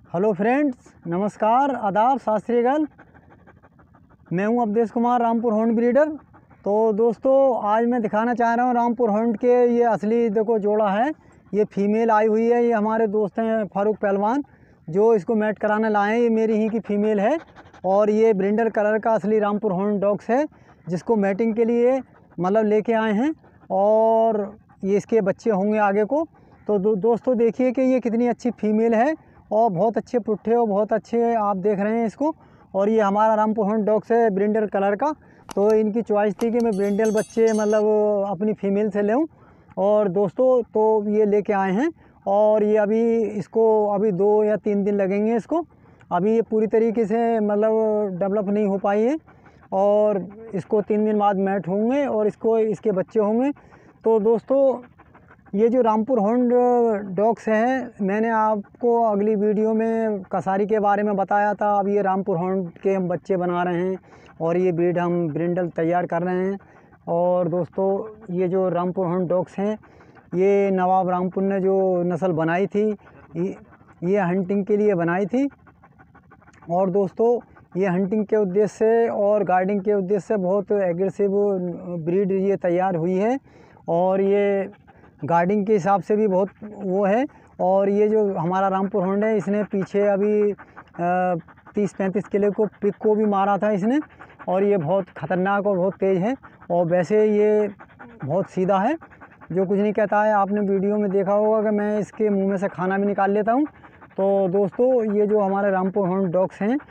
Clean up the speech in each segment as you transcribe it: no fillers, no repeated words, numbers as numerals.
Hello friends, नमस्कार, आदाब, सत श्री अकाल। मैं हूं अवधेश कुमार, रामपुर हॉर्न ब्रीडर। तो दोस्तों, आज मैं दिखाना चाह रहा हूं रामपुर हॉर्न के ये असली देखो जोड़ा है। ये फीमेल आई हुई है। ये हमारे दोस्त हैं फारूक पहलवान जो इसको मैट कराने लाए हैं। ये मेरी ही की फ़ीमेल है और ये ब्रिंडल कलर का असली रामपुर हॉर्न डॉग्स है जिसको मैटिंग के लिए मतलब लेके आए हैं और ये इसके बच्चे होंगे आगे को। तो दोस्तों देखिए कि ये कितनी अच्छी फ़ीमेल है और बहुत अच्छे पुट्ठे और बहुत अच्छे आप देख रहे हैं इसको। और ये हमारा रामपुर हॉर्न डॉग्स है ब्रिंडल कलर का। तो इनकी चॉइस थी कि मैं ब्रिंडल बच्चे मतलब अपनी फ़ीमेल से लूँ और दोस्तों तो ये लेके आए हैं। और ये अभी इसको अभी 2 या 3 दिन लगेंगे इसको। अभी ये पूरी तरीके से मतलब डेवलप नहीं हो पाई है और इसको 3 दिन बाद मैट होंगे और इसको इसके बच्चे होंगे। तो दोस्तों, ये जो रामपुर हॉर्न डॉग्स हैं, मैंने आपको अगली वीडियो में कसारी के बारे में बताया था। अब ये रामपुर हॉर्न के हम बच्चे बना रहे हैं और ये ब्रीड हम ब्रिंडल तैयार कर रहे हैं। और दोस्तों, ये जो रामपुर हॉर्न डॉग्स हैं, ये नवाब रामपुर ने जो नस्ल बनाई थी ये हंटिंग के लिए बनाई थी। और दोस्तों, ये हंटिंग के उद्देश्य से और गार्डिंग के उद्देश्य से बहुत एग्रेसिव ब्रीड ये तैयार हुई है और ये गार्डिंग के हिसाब से भी बहुत वो है। और ये जो हमारा रामपुर हॉर्न है, इसने पीछे अभी 30-35 किलो को पिक को भी मारा था इसने। और ये बहुत ख़तरनाक और बहुत तेज़ है और वैसे ये बहुत सीधा है, जो कुछ नहीं कहता है। आपने वीडियो में देखा होगा कि मैं इसके मुंह में से खाना भी निकाल लेता हूँ। तो दोस्तों, ये जो हमारे रामपुर हॉर्न डॉग्स हैं,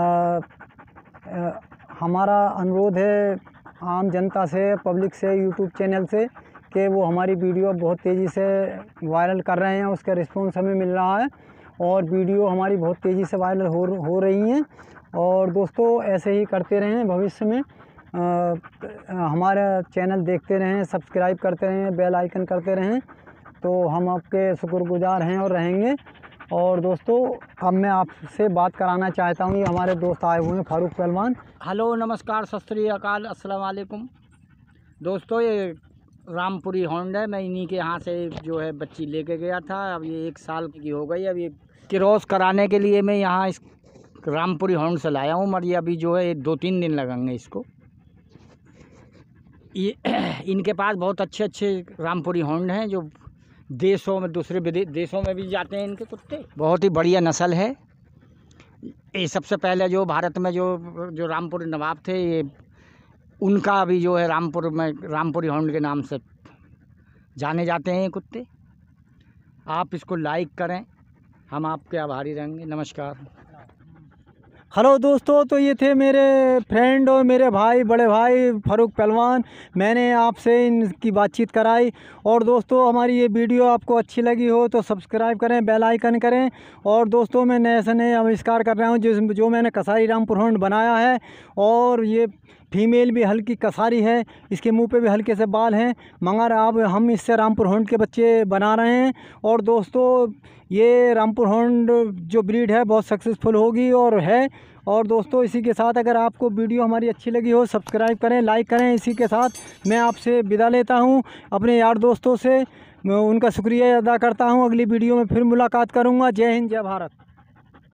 हमारा अनुरोध है आम जनता से, पब्लिक से, यूट्यूब चैनल से कि वो हमारी वीडियो बहुत तेज़ी से वायरल कर रहे हैं। उसका रिस्पॉन्स हमें मिल रहा है और वीडियो हमारी बहुत तेज़ी से वायरल हो रही हैं। और दोस्तों, ऐसे ही करते रहें भविष्य में। हमारा चैनल देखते रहें, सब्सक्राइब करते रहें, बेल आइकन करते रहें, तो हम आपके शुक्रगुजार हैं और रहेंगे। और दोस्तों, अब मैं आपसे बात कराना चाहता हूँ। ये हमारे दोस्त आए हुए हैं फारूक पहलवान। हेलो, नमस्कार, सत श्री अकाल, अस्सलाम वालेकुम। दोस्तों, ये रामपुरी हॉर्न है। मैं इन्हीं के यहाँ से जो है बच्ची लेके गया था। अब ये 1 साल की हो गई। अब ये क्रॉस कराने के लिए मैं यहाँ इस रामपुरी हॉर्न से लाया हूँ। मगर ये अभी जो है 2-3 दिन लगेंगे इसको। ये इनके पास बहुत अच्छे अच्छे रामपुरी हॉर्न हैं जो देशों में, दूसरे देशों में भी जाते हैं इनके कुत्ते। बहुत ही बढ़िया नस्ल है ये। सबसे पहले जो भारत में जो रामपुरी नवाब थे, ये उनका अभी जो है रामपुर में रामपुरी हॉर्न के नाम से जाने जाते हैं ये कुत्ते। आप इसको लाइक करें, हम आपके आभारी रहेंगे। नमस्कार। हेलो दोस्तों, तो ये थे मेरे फ्रेंड और मेरे भाई, बड़े भाई फारूक पहलवान। मैंने आपसे इनकी बातचीत कराई। और दोस्तों, हमारी ये वीडियो आपको अच्छी लगी हो तो सब्सक्राइब करें, बेल आइकन करें। और दोस्तों, मैं नए से नए आविष्कार कर रहा हूँ जो मैंने कसारी रामपुर हॉर्न बनाया है। और ये फीमेल भी हल्की कसारी है, इसके मुंह पे भी हल्के से बाल हैं, मगर अब हम इससे रामपुर हॉर्न के बच्चे बना रहे हैं। और दोस्तों, ये रामपुर हॉर्न जो ब्रीड है बहुत सक्सेसफुल होगी और है। और दोस्तों, इसी के साथ अगर आपको वीडियो हमारी अच्छी लगी हो, सब्सक्राइब करें, लाइक करें। इसी के साथ मैं आपसे विदा लेता हूं अपने यार दोस्तों से। मैं उनका शुक्रिया अदा करता हूं। अगली वीडियो में फिर मुलाकात करूंगा। जय हिंद, जय भारत।